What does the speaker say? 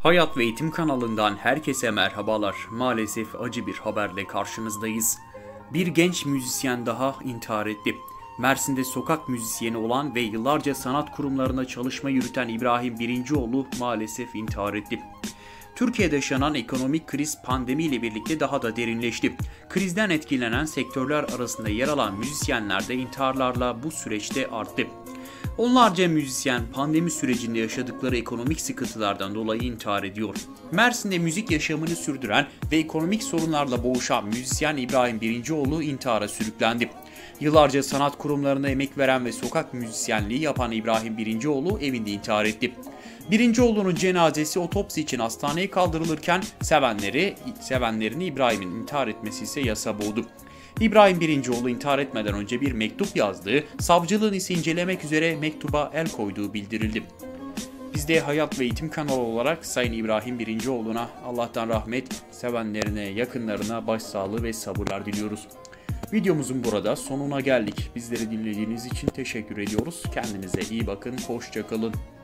Hayat ve Eğitim kanalından herkese merhabalar. Maalesef acı bir haberle karşınızdayız. Bir genç müzisyen daha intihar etti. Mersin'de sokak müzisyeni olan ve yıllarca sanat kurumlarına çalışma yürüten İbrahim Birincioğlu maalesef intihar etti. Türkiye'de yaşanan ekonomik kriz pandemiyle birlikte daha da derinleşti. Krizden etkilenen sektörler arasında yer alan müzisyenler de intiharlarla bu süreçte arttı. Onlarca müzisyen pandemi sürecinde yaşadıkları ekonomik sıkıntılardan dolayı intihar ediyor. Mersin'de müzik yaşamını sürdüren ve ekonomik sorunlarla boğuşan müzisyen İbrahim Birincioğlu intihara sürüklendi. Yıllarca sanat kurumlarına emek veren ve sokak müzisyenliği yapan İbrahim Birincioğlu evinde intihar etti. Birincioğlu'nun cenazesi otopsi için hastaneye kaldırılırken sevenlerini İbrahim'in intihar etmesi ise yasa boğdu. İbrahim Birincioğlu intihar etmeden önce bir mektup yazdığı, savcılığın ise incelemek üzere mektuba el koyduğu bildirildi. Biz de Hayat ve Eğitim kanalı olarak Sayın İbrahim Birincioğlu'na Allah'tan rahmet, sevenlerine, yakınlarına başsağlığı ve sabırlar diliyoruz. Videomuzun burada sonuna geldik. Bizleri dinlediğiniz için teşekkür ediyoruz. Kendinize iyi bakın, hoşça kalın.